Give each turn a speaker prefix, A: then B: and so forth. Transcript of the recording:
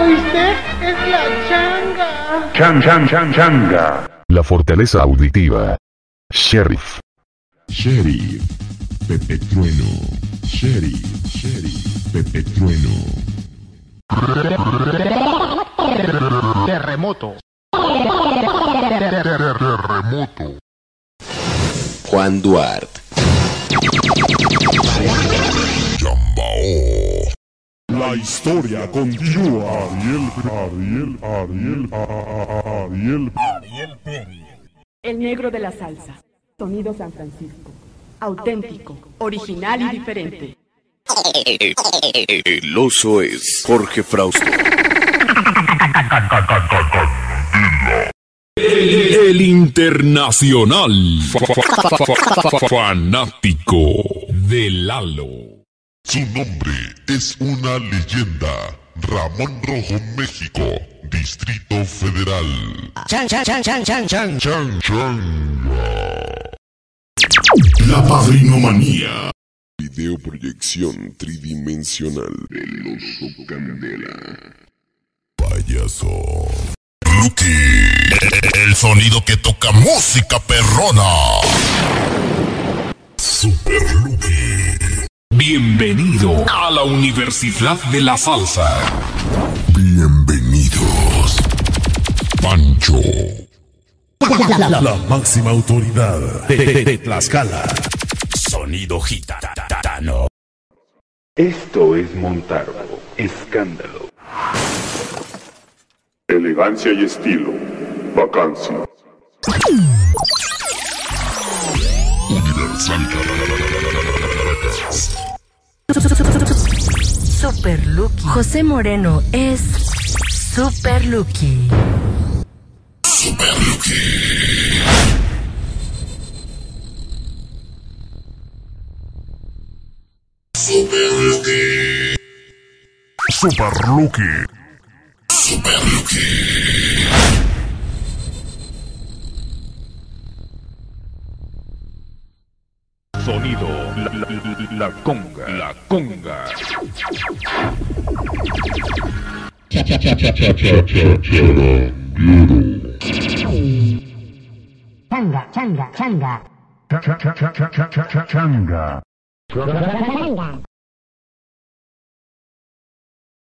A: ¿Oíste? Es la changa.
B: Changa. La fortaleza auditiva. Sheriff.
C: Sheriff. Pepe Trueno. Sheriff. Pepe Trueno.
A: Terremoto.
D: Juan Duarte.
C: Yambao. La historia continúa. Ariel Pérez.
E: El negro de la salsa. Sonido San Francisco. Auténtico, original y diferente.
D: El oso es Jorge Frausto. El internacional fanático de Lalo.
C: Su nombre es una leyenda. Ramón Rojo, México, Distrito Federal. La padrinomanía. Videoproyección tridimensional del oso Candela. Payaso. Lucky. El sonido que toca música perrona. Super Lucky.
D: Bienvenido a la Universidad de la Salsa.
C: Bienvenidos. Pancho. La máxima autoridad de Tlaxcala.
D: Sonido gitano.
B: Esto es Montarbo. Escándalo.
C: Elegancia y estilo. Vacancia. Universal.
F: Super Lucky. José Moreno es Super Lucky.
C: Super Lucky. Super Lucky. Super Lucky. Super Lucky.
B: Sonido. La conga. La conga.
F: Changa.
B: Changa.